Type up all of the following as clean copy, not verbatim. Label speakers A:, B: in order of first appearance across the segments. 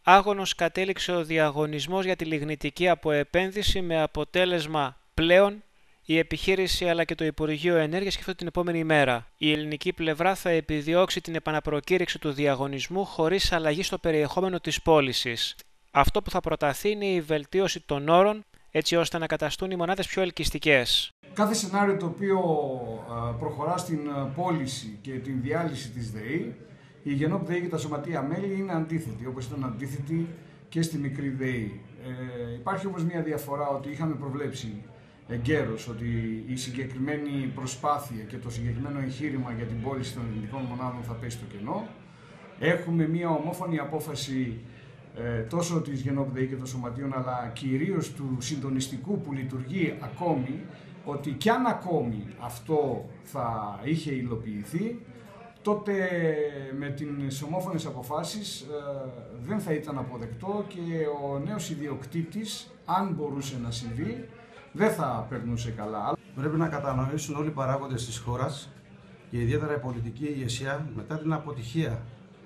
A: Άγωνος κατέληξε ο διαγωνισμός για τη λιγνητική αποεπένδυση με αποτέλεσμα πλέον η επιχείρηση αλλά και το Υπουργείο Ενέργειας σκέφτονται την επόμενη ημέρα. Η ελληνική πλευρά θα επιδιώξει την επαναπροκήρυξη του διαγωνισμού χωρίς αλλαγή στο περιεχόμενο της πώλησης. Αυτό που θα προταθεί είναι η βελτίωση των όρων έτσι ώστε να καταστούν οι μονάδες πιο ελκυστικές.
B: Κάθε σενάριο το οποίο προχωρά στην πώληση και την διάλυση της ΔΕΗ, η Γενόπ ΔΕΗ και τα σωματεία μέλη είναι αντίθετοι, όπως ήταν αντίθετοι και στη μικρή ΔΕΗ. Υπάρχει όμως μια διαφορά ότι είχαμε προβλέψει εγκαίρως ότι η συγκεκριμένη προσπάθεια και το συγκεκριμένο εγχείρημα για την πώληση των ελληνικών μονάδων θα πέσει στο κενό. Έχουμε μια ομόφωνη απόφαση τόσο της Γενόπ ΔΕΗ και των σωματείων, αλλά κυρίως του συντονιστικού που λειτουργεί ακόμη, ότι κι αν ακόμη αυτό θα είχε υλοποιηθεί, τότε με τις ομόφωνες αποφάσεις δεν θα ήταν αποδεκτό και ο νέος ιδιοκτήτης, αν μπορούσε να συμβεί, δεν θα περνούσε καλά.
C: Πρέπει να κατανοήσουν όλοι οι παράγοντες της χώρας και ιδιαίτερα η πολιτική ηγεσία μετά την αποτυχία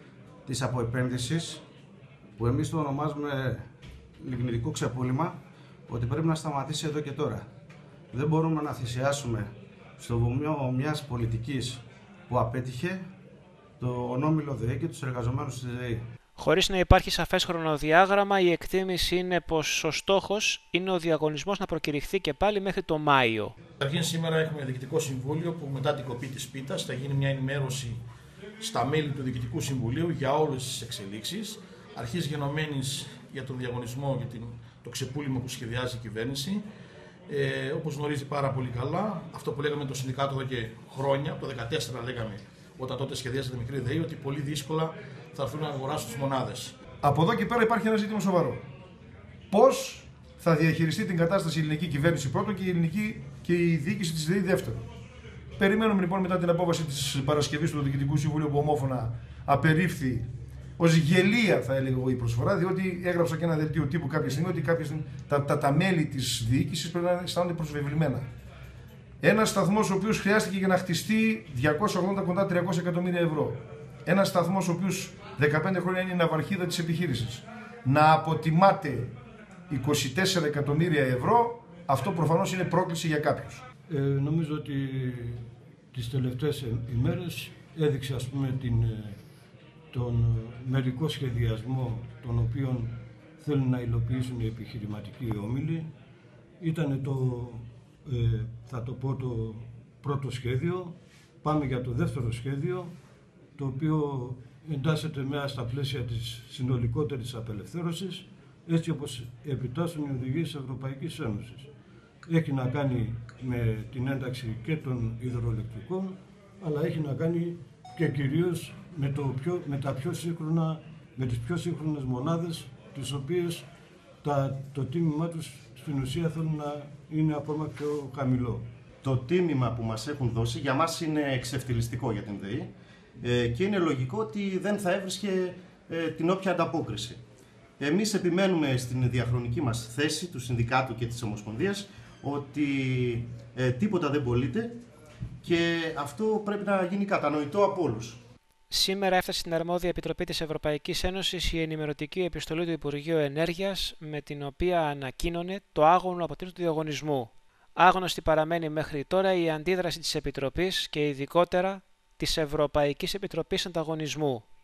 C: της αποεπένδυσης, που εμείς το ονομάζουμε λιγνητικό ξεπούλημα, ότι πρέπει να σταματήσει εδώ και τώρα. Δεν μπορούμε να θυσιάσουμε στο βωμιό μιας πολιτικής που απέτυχε τον όμιλο ΔΕΗ και τους εργαζομένους της ΔΕΗ.
A: Χωρίς να υπάρχει σαφές χρονοδιάγραμμα, η εκτίμηση είναι πως ο στόχος είναι ο διαγωνισμός να προκηρυχθεί και πάλι μέχρι το Μάιο.
D: Καταρχήν σήμερα έχουμε Διοικητικό Συμβούλιο που μετά την κοπή της πίτας θα γίνει μια ενημέρωση στα μέλη του Διοικητικού Συμβουλίου για όλες τις εξελίξεις, αρχής γενομένης για τον διαγωνισμό για το ξεπούλημα που σχεδιάζει η κυβέρνηση. Όπως γνωρίζει πάρα πολύ καλά, αυτό που λέγαμε το συνδικάτο εδώ και χρόνια, το 2014 λέγαμε, όταν τότε σχεδιάζεται η μικρή ΔΕΗ, ότι πολύ δύσκολα θα έρθουν να αγοράσουν τις μονάδες.
E: Από εδώ και πέρα υπάρχει ένα ζήτημα σοβαρό. Πώς θα διαχειριστεί την κατάσταση η ελληνική κυβέρνηση πρώτον και η διοίκηση της ΔΕΗ δεύτερον. Περιμένουμε λοιπόν μετά την απόφαση της Παρασκευής του Διοικητικού Συμβουλίου που ομόφωνα απερίφθη ως γελία, θα έλεγα εγώ, η προσφορά, διότι έγραψα και ένα δελτίο τύπου κάποια στιγμή ότι τα μέλη της διοίκησης πρέπει να αισθάνονται προσβεβλημένα. Ένας σταθμός ο οποίος χρειάστηκε για να χτιστεί 280 κοντά 300 εκατομμύρια ευρώ. Ένας σταθμός ο οποίος 15 χρόνια είναι η ναυαρχίδα της επιχείρησης. Να αποτιμάται 24 εκατομμύρια ευρώ, αυτό προφανώς είναι πρόκληση για κάποιους.
F: Νομίζω ότι τις τελευταίες ημέρες έδειξε τον μερικό σχεδιασμό τον οποίο θέλουν να υλοποιήσουν οι επιχειρηματικοί όμιλοι. Ήταν θα το πω, το πρώτο σχέδιο. Πάμε για το δεύτερο σχέδιο, το οποίο εντάσσεται μέσα στα πλαίσια της συνολικότερης απελευθέρωσης, έτσι όπως επιτάσσουν οι οδηγίες της Ευρωπαϊκής Ένωσης. Έχει να κάνει με την ένταξη και των υδροελεκτρικών, αλλά έχει να κάνει και κυρίως με τις πιο σύγχρονες μονάδες, τις οποίες το τίμημά τους στην ουσία θέλουν να είναι ακόμα πιο χαμηλό.
G: Το τίμημα που μας έχουν δώσει για μας είναι εξευτελιστικό για την ΔΕΗ και είναι λογικό ότι δεν θα έβρισκε την όποια ανταπόκριση. Εμείς επιμένουμε στην διαχρονική μας θέση του Συνδικάτου και της Ομοσπονδίας ότι τίποτα δεν πωλείται και αυτό πρέπει να γίνει κατανοητό από όλους.
A: Σήμερα έφτασε στην αρμόδια επιτροπή της Ευρωπαϊκής Ένωσης η ενημερωτική επιστολή του Υπουργείου Ενέργειας με την οποία ανακοίνωνε το άγωνο αποτέλεσμα του διαγωνισμού. Άγνωστη παραμένει μέχρι τώρα η αντίδραση της Επιτροπής και ειδικότερα της Ευρωπαϊκής Επιτροπής Ανταγωνισμού.